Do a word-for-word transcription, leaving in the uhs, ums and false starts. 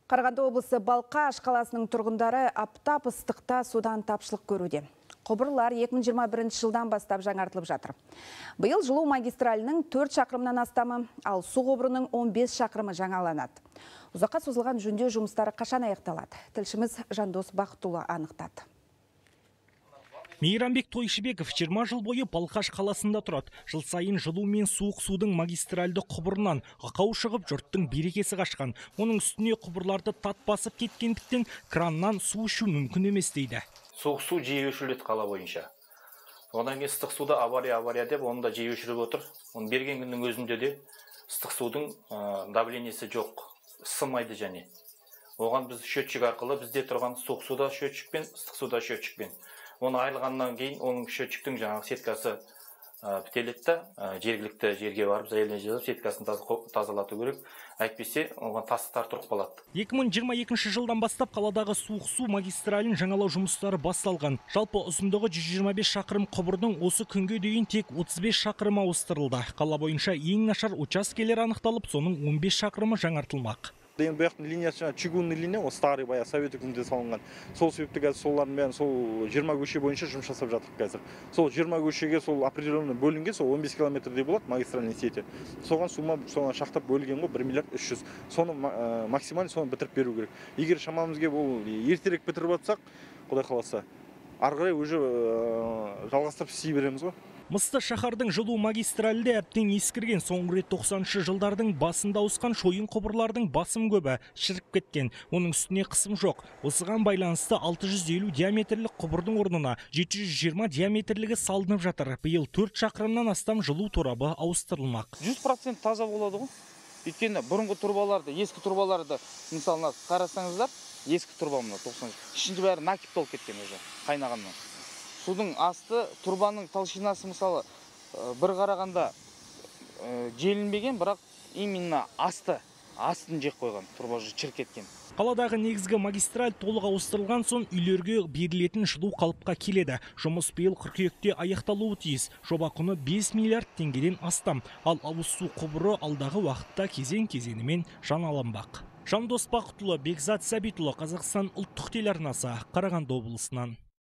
Қарағанды облысы Балқаш қаласының тұрғындары аптап ыстықта судан тапшылық көруде. Құбырлар екі мың жиырма бірінші жылдан бастап жаңартылып жатыр. Биыл жылу магистралінің төрт шақырымнан астамы, ал су құбырының он бес шақырымы жаңаланады. Ұзаққа созылған жөндеу жұмыстары қашан аяқталады? Тілшіміз Жандос Бақытұлы анықтады. Мейрамбек Тойшыбеков жиырма жыл бойы Балқаш қаласында тұрады. Жыл сайын жылу мен суық судың магистральды құбырынан ақау шығып, жұрттың берекесі қашқан. Оның үстіне құбырларды тат басып кеткендіктен краннан су ішу мүмкін емес дейді. Суық су жиі өшіріледі қала бойынша. Одан кейін ыстық суда авария авария деп оны да жиі өшіріп отыр. Оны берген күннің өзінде де ыстық судың давлениесі жоқ, ысымайды және. Оған біз счетчик арқылы бізде тұрған суық суда счетчикпен, ыстық суда счетчикпен. Оны айырылғаннан кейін оның счетчиктің жаңағы сеткасы бітелетті, жергілікті жерге барып, заявление жазып, сеткасын тазалату керек. Әйтпесе, оған тастар тұрып қалады. екі мың жиырма екінші жылдан бастап қаладағы суық су магистралін жаңалау жұмыстары басталған. Жалпы ұзындығы жүз жиырма бес шақырым құбырдың осы күнге дейін тек отыз бес шақырымы ауыстырылды. Қала бойынша ең нашар учаскелер анықталып, соның он бес шақырымы жаңартылмақ. Бұл яқтың линиясы чугунный линия, ол старый бая совет үкіметінде салынған. Сол себепті қазір солардың бәрін сол жиырма көше бойынша жұмыс жасап жатырмыз қазір. Сол жиырма көшеге сол определенный бөлінген, сол он бес километрдей болады магистральный сети. Соған сума соған шақтап бөлінген ғой бір миллиард үш жүз. Соны максимально соны бітіріп беру керек. Егер шамамызге бұл ертерек бітіріп жатсақ, Құдай қаласа, ары қарай уже жалғастырып істей береміз ғой. Мысты шаһардың жылу магистральді әбден ескірген. Соңғы рет тоқсаныншы жылдардың басында ауысқан шойын құбырлардың басым көбі шіріп кеткен. Оның үстіне қысым жоқ. Осыған байланысты алты жүз елу диаметрлік құбырдың орнына жеті жүз жиырма диаметрлігі салынып жатыр. Биыл төрт шақырымнан астам жылу торабы ауыстырылмақ. жүз процент таза болады ғой. Өйткені бұрынғы турбаларды, ескі турбаларды, мысалы, қарасаңыздар, ескі турба мына тоқсан. Ішінде бәрі накип толып кеткен уже, қайнағаннан. Судың асты, турбаның толщинасы мысалы бір қарағанда желінбеген, бірақ именно асты, астын жек қойған, турба шіріп кеткен. Қаладағы негізгі магистраль толық ауыстырылған соң үйлерге берілетін жылу қалыпқа келеді. Жұмыс биыл қыркүйекте аяқталуы тиіс. Жоба құны бес миллиард теңгеден астам, ал ауыз су құбыры алдағы уақытта кезең-кезеңімен жаңаланбақ. Жандос Бақытұлы, Бекзат Сәбитұлы, Қазақстан ұлттық телеарнасы, Қарағанды облысынан.